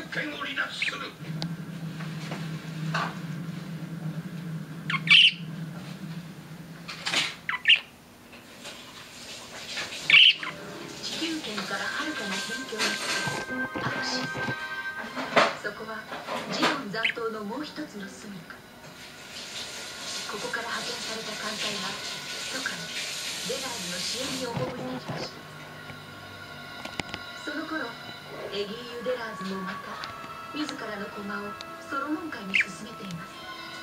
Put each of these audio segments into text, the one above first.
権を離脱する。 地球圏からはるかに辺境にあるシステム。そこはジオン残党のもう一つの住処。ここから派遣された艦隊が密かにレナーズの支援に赴いてきました。その頃エギーユ・デラーズもまた自らの駒をソロモン海に進めています。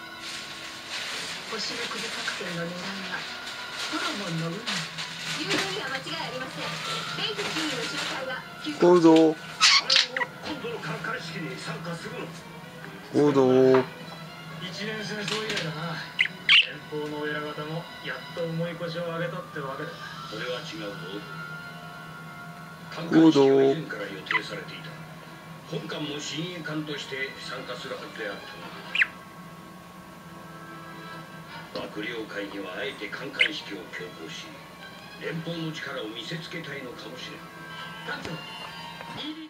星の首作戦の狙いはソロモンの海。誘導には間違いありません。レイズキーの集会が行動。 今度の開会式に参加するの。 行動。 一年戦争以来だな。連邦の親方もやっと重い腰を上げたってわけだ。 それは違うぞ。観行艦式は動。 以前から予定されていた。本艦も親衛艦として参加するはずであったが、幕僚会にはあえて観艦式を強行し、連邦の力を見せつけたいのかもしれん。 艦長、ED